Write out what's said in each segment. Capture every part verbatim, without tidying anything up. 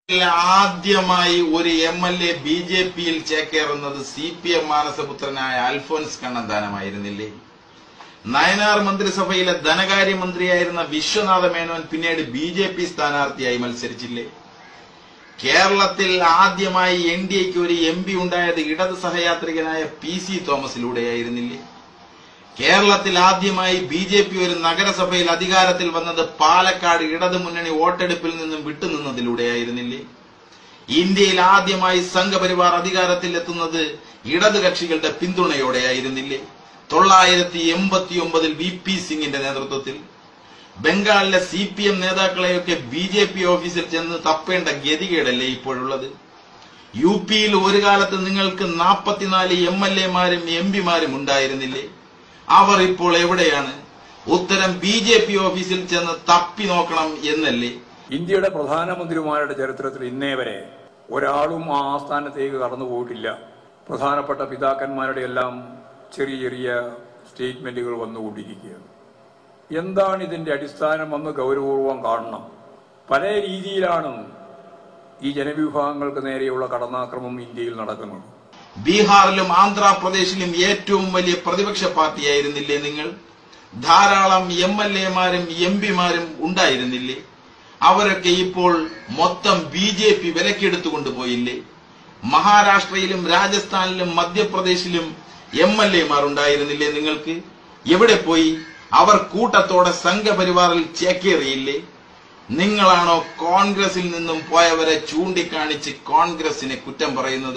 ആദ്യമായി ഒരു M L A B J പിയിൽ ചേക്കേറുന്നത് സി പി എം മാനസപുത്രനായ അൽഫോൻസ് കണ്ണന്താനമായിരുന്നില്ലേ? നയനാർ മന്ത്രിസഭയിലെ ധനകാര്യമന്ത്രിയായിരുന്ന വിശ്വനാഥ മേനോൻ പിന്നീട് ബി ജെ പി സ്ഥാനാർത്ഥിയായി മത്സരിച്ചില്ലേ? കേരളത്തിൽ ആദ്യമായി എൻ ഡി എക്ക് ഒരു എം പി ഉണ്ടായത് ഇടത് സഹയാത്രികനായ പി സി തോമസിലൂടെയായിരുന്നില്ലേ? കേരളത്തിൽ ആദ്യമായി ബി ജെ പി ഒരു നഗരസഭയിൽ അധികാരത്തിൽ വന്നത് പാലക്കാട് ഇടതു മുന്നണി വോട്ടെടുപ്പിൽ നിന്നും വിട്ടുനിന്നതിലൂടെയായിരുന്നില്ലേ? ഇന്ത്യയിൽ ആദ്യമായി സംഘപരിവാർ അധികാരത്തിൽ എത്തുന്നത് ഇടത് കക്ഷികളുടെ പിന്തുണയോടെയായിരുന്നില്ലേ? തൊള്ളായിരത്തി എൺപത്തി ഒമ്പതിൽ വി പി സിംഗിന്റെ നേതൃത്വത്തിൽ. ബംഗാളിലെ സി പി എം നേതാക്കളെയൊക്കെ ബി ജെ പി ഓഫീസിൽ ചെന്ന് തപ്പേണ്ട ഗതികേടല്ലേ ഇപ്പോഴുള്ളത്? യു പിയിൽ ഒരു കാലത്ത് നിങ്ങൾക്ക് നാൽപ്പത്തിനാല് എം എൽ എമാരും എം പിമാരും ഉണ്ടായിരുന്നില്ലേ? അവർ ഇപ്പോൾ എവിടെയാണ്? ഉത്തരം ബി ജെ പി ഓഫീസിൽ ചെന്ന് തപ്പി നോക്കണം എന്നല്ലേ? ഇന്ത്യയുടെ പ്രധാനമന്ത്രിമാരുടെ ചരിത്രത്തിൽ ഇന്നേ വരെ ഒരാളും ആ ആസ്ഥാനത്തേക്ക് കടന്നുപോയിട്ടില്ല. പ്രധാനപ്പെട്ട പിതാക്കന്മാരുടെ എല്ലാം ചെറിയ ചെറിയ സ്റ്റേറ്റ്മെന്റുകൾ വന്നുകൊണ്ടിരിക്കുകയാണ്. എന്താണ് ഇതിന്റെ അടിസ്ഥാനം എന്ന് ഗൗരവപൂർവം കാണണം. പല രീതിയിലാണ് ഈ ജനവിഭാഗങ്ങൾക്ക് നേരെയുള്ള കടന്നാക്രമം ഇന്ത്യയിൽ നടക്കുന്നത്. ബീഹാറിലും ആന്ധ്രാപ്രദേശിലും ഏറ്റവും വലിയ പ്രതിപക്ഷ പാർട്ടിയായിരുന്നില്ലേ നിങ്ങൾ? ധാരാളം എം എൽ എമാരും എം പിമാരും ഉണ്ടായിരുന്നില്ലേ? അവരൊക്കെ ഇപ്പോൾ മൊത്തം ബി ജെ പി വിലക്കെടുത്തുകൊണ്ടുപോയില്ലേ? മഹാരാഷ്ട്രയിലും രാജസ്ഥാനിലും മധ്യപ്രദേശിലും എം എൽ എമാർ ഉണ്ടായിരുന്നില്ലേ നിങ്ങൾക്ക്? എവിടെ പോയി? അവർ കൂട്ടത്തോടെ സംഘപരിവാറിൽ ചേക്കേറിയില്ലേ? നിങ്ങളാണോ കോൺഗ്രസിൽ നിന്നും പോയവരെ ചൂണ്ടിക്കാണിച്ച് കോൺഗ്രസിനെ കുറ്റം പറയുന്നത്?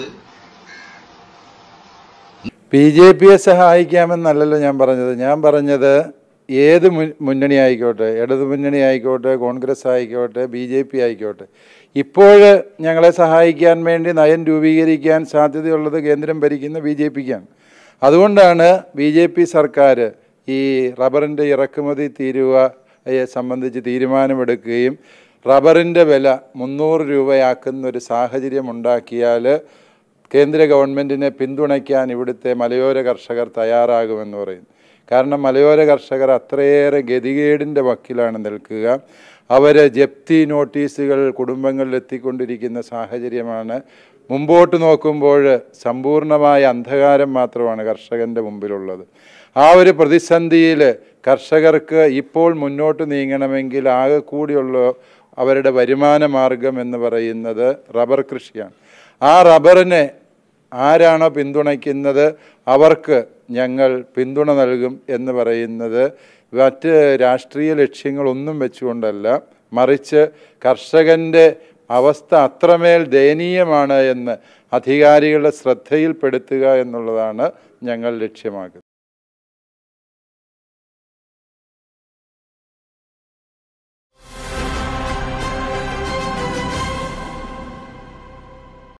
ബി ജെ പിയെ സഹായിക്കാമെന്നല്ലല്ലോ ഞാൻ പറഞ്ഞത്. ഞാൻ പറഞ്ഞത് ഏത് മുന്നണി ആയിക്കോട്ടെ, ഇടതു മുന്നണി ആയിക്കോട്ടെ, കോൺഗ്രസ് ആയിക്കോട്ടെ, ബി ജെ പി ആയിക്കോട്ടെ, ഇപ്പോൾ ഞങ്ങളെ സഹായിക്കാൻ വേണ്ടി നയം രൂപീകരിക്കാൻ സാധ്യതയുള്ളത് കേന്ദ്രം ഭരിക്കുന്ന ബി ജെ പിക്കാണ്. അതുകൊണ്ടാണ് ബി ജെ പി സർക്കാർ ഈ റബ്ബറിൻ്റെ ഇറക്കുമതി തീരുവയെ സംബന്ധിച്ച് തീരുമാനമെടുക്കുകയും റബ്ബറിൻ്റെ വില മുന്നൂറ് രൂപയാക്കുന്നൊരു സാഹചര്യം ഉണ്ടാക്കിയാൽ കേന്ദ്ര ഗവൺമെൻറ്റിനെ പിന്തുണയ്ക്കാൻ ഇവിടുത്തെ മലയോര കർഷകർ തയ്യാറാകുമെന്ന് പറയുന്നു. കാരണം മലയോര കർഷകർ അത്രയേറെ ഗതികേടിൻ്റെ വക്കിലാണ് നിൽക്കുക. അവർ ജപ്തി നോട്ടീസുകൾ കുടുംബങ്ങളിൽ എത്തിക്കൊണ്ടിരിക്കുന്ന സാഹചര്യമാണ്. മുമ്പോട്ട് നോക്കുമ്പോൾ സമ്പൂർണ്ണമായ അന്ധകാരം മാത്രമാണ് കർഷകൻ്റെ മുമ്പിലുള്ളത്. ആ ഒരു പ്രതിസന്ധിയിൽ കർഷകർക്ക് ഇപ്പോൾ മുന്നോട്ട് നീങ്ങണമെങ്കിൽ ആകെ കൂടിയുള്ള അവരുടെ വരുമാന മാർഗം എന്ന് പറയുന്നത് റബ്ബർ കൃഷിയാണ്. ആ റബ്ബറിനെ ആരാണോ പിന്തുണയ്ക്കുന്നത് അവർക്ക് ഞങ്ങൾ പിന്തുണ നൽകും എന്ന് പറയുന്നത് മറ്റ് രാഷ്ട്രീയ ലക്ഷ്യങ്ങളൊന്നും വെച്ചുകൊണ്ടല്ല, മറിച്ച് കർഷകൻ്റെ അവസ്ഥ അത്രമേൽ ദയനീയമാണ് എന്ന് അധികാരികളുടെ ശ്രദ്ധയിൽപ്പെടുത്തുക എന്നുള്ളതാണ് ഞങ്ങൾ ലക്ഷ്യമാക്കുന്നത്.